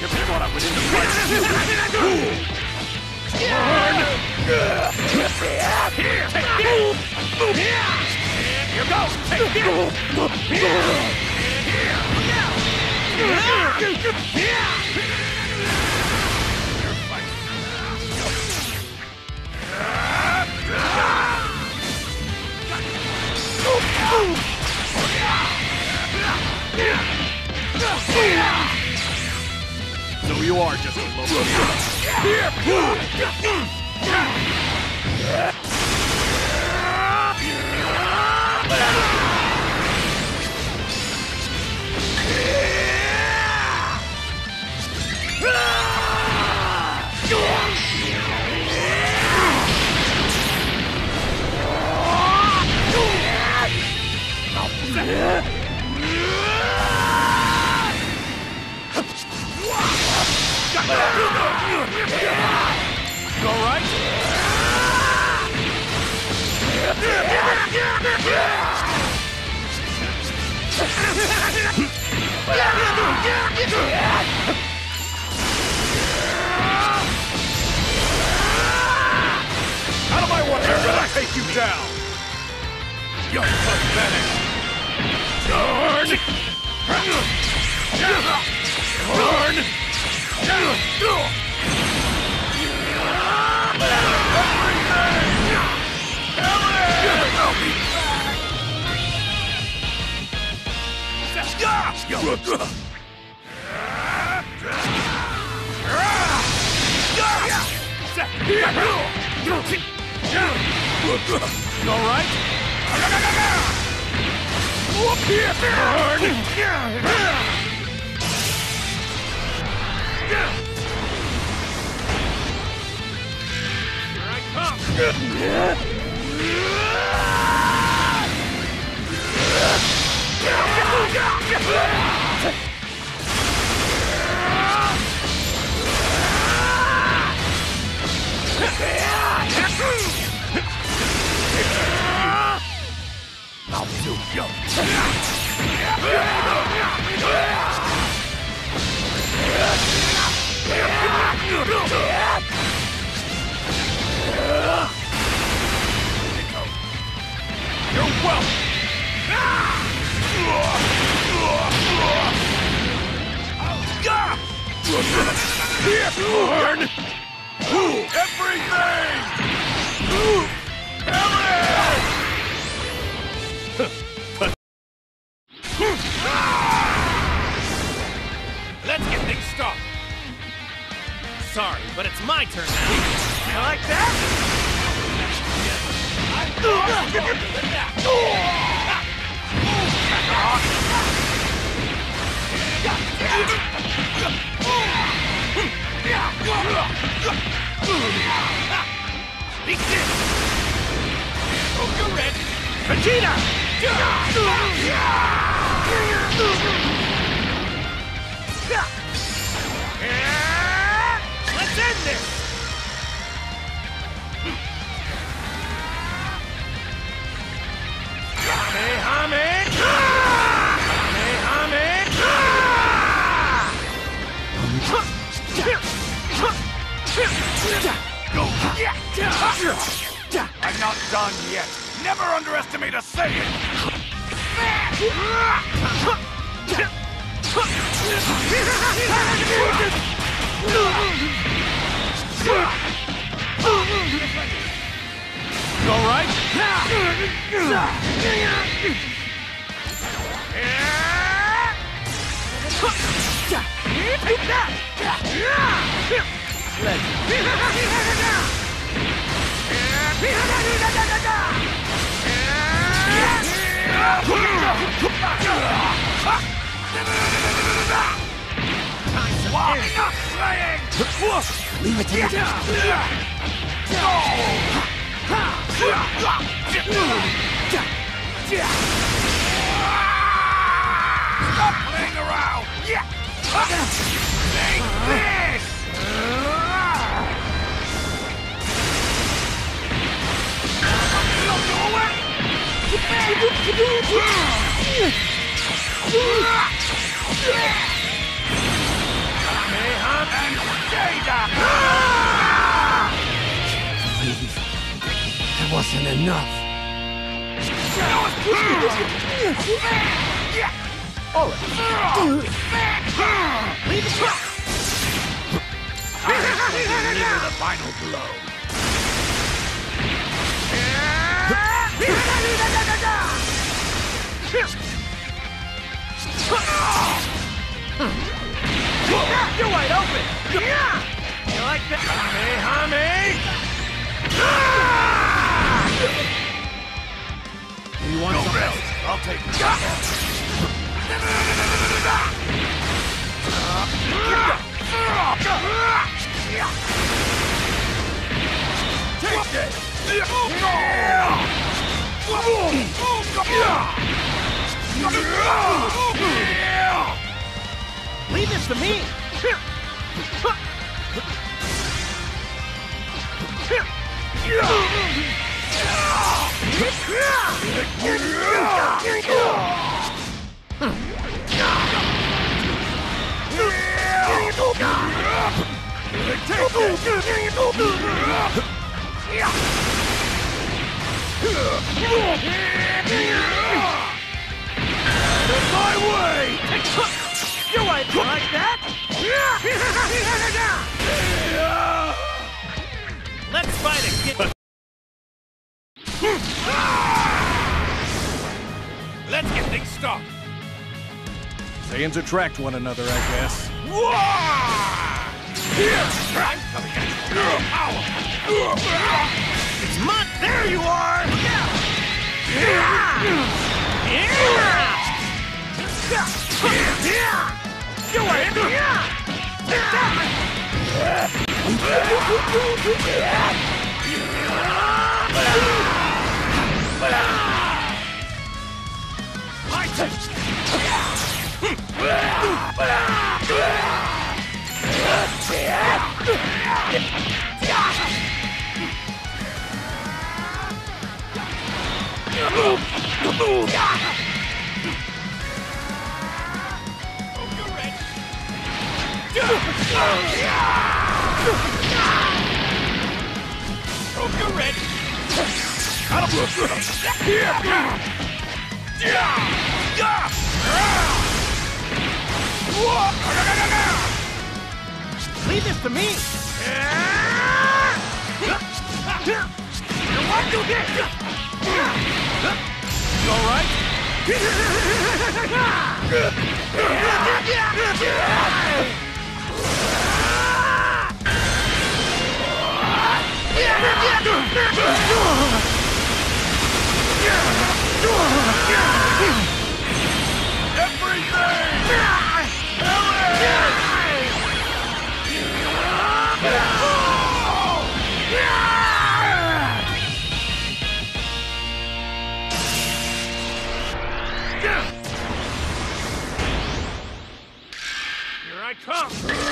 You're caught up within the fight. Burn! Here, take this! Here goes! Take So you are just a local. You all right? Out of my way! They're gonna take you down! You're pathetic! Darn! Darn! You all right? Here I come! I'll do you. You're welcome. Burn! Everything! Let's get things started. Sorry, but it's my turn now. You like that? Be still! Oh, you're ready! Vegeta! Let's end this! I'm not done yet. Never underestimate a Saiyan. You all right? Leave it to me. Stop playing around! Take this! isn't enough. All right. Leave it. Deliver the final blow. You're wide open! You like that? Hame! You want some else? I'll take it. Take this! Leave this to me! My way! You ain't like that! Let's fight again. Let's get things started. Saiyans attract one another, I guess. Here, I'm coming at you. It's mud. There you are. You ain't! My turn. You're ready. Leave this to me! You all right? Here I come!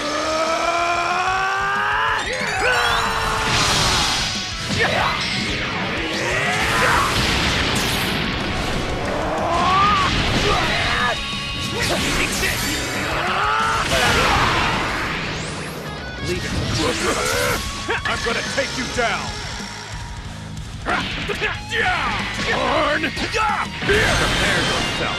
Leave it. I'm gonna take you down. Turn! Prepare yourself.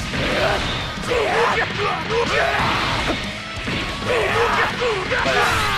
There!